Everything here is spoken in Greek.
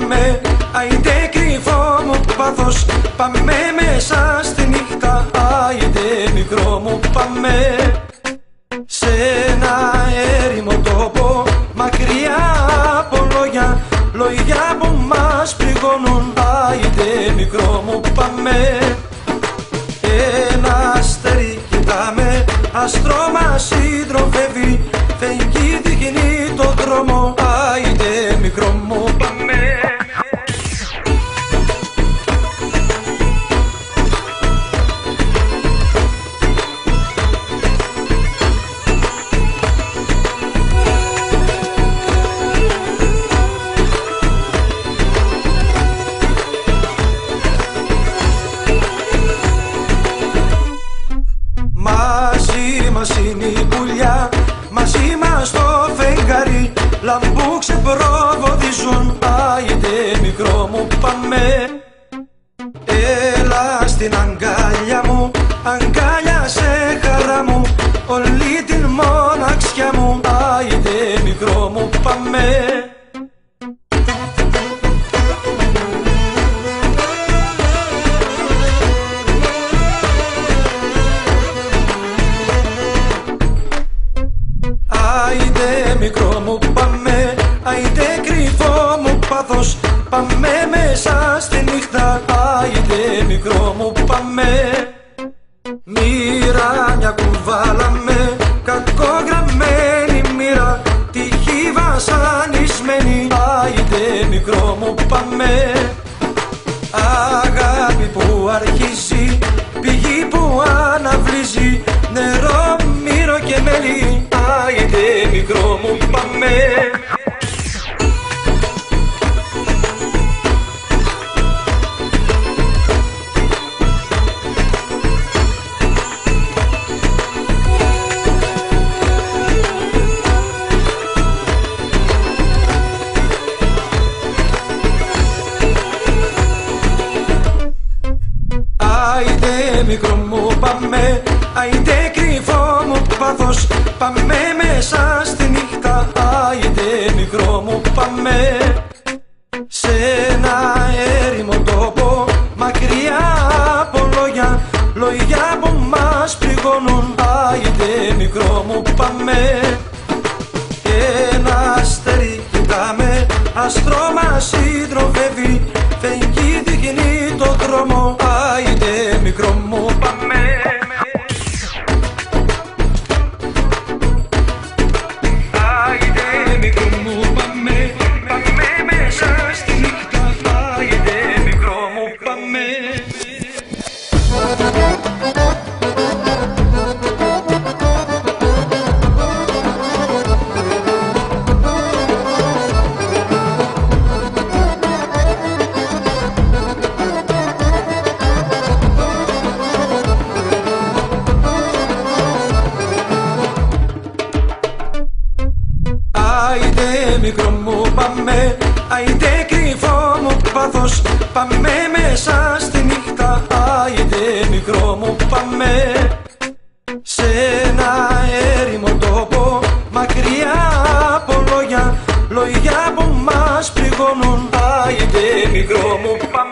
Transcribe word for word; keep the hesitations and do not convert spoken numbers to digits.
πάμε, άιντε κρυφό μου πάθος. Πάμε μέσα στη νύχτα, άιντε μικρό μου πάμε. Σε ένα έρημο τόπο, μακριά από λόγια, λόγια που μας πληγώνουν, άιντε μικρό μου πάμε. Ένα αστέρι κοιτάμε, άστρο μας συντροφεύει, φεγγί δείχνει το δρόμο, άιντε μικρό μου πάμε. Μαζί μας είναι η πουλιά, μαζί μας το φεγγάρι, λαμπού ξεπροβοδίζουν, άιντε μικρό μου πάμε. Έλα στην αγκάλια μου, αγκάλια σε χαρά μου, όλη την μοναξιά μου, άιντε μικρό μου πάμε. Άιντε μικρό μου πάμε, άιντε κρυφό μου πάθος. Πάμε μέσα στη νύχτα, άιντε μικρό μου πάμε. Μοίρα μια κουβάλαμε, κακογραμμένη μοίρα, τύχη βασανισμένη, άιντε μικρό μου πάμε. Αγάπη που αρχίζει, πηγή που αναβλύζει, νερό, μύρο και μέλι, άιντε μικρό μου πάμε. Άιντε μικρό μου πάμε, άιντε κρυφό μου πάθος. Πάμε μέσα στη νύχτα, άιντε μικρό μου πάμε. Σε ένα έρημο τόπο, μακριά από λόγια, λόγια που μας πληγώνουν, άιντε μικρό μου πάμε. Ένα αστέρι κοιτάμε, άστρο μας συντροφεύει, φεγγί δείχνει το δρόμο, άιντε μικρό μου πάμε. Άιντε μικρό μου πάμε, πάμε μέσα στη νύχτα, άιντε μικρό μου πάμε. Άιντε μικρό μου πάμε, άιντε κρυφό μου πάθος. Πάμε μέσα στη νύχτα, άιντε μικρό μου πάμε. Σε ένα έρημο τόπο, μακριά από λόγια, λόγια που μας πληγώνουν, άιντε μικρό μου πάμε.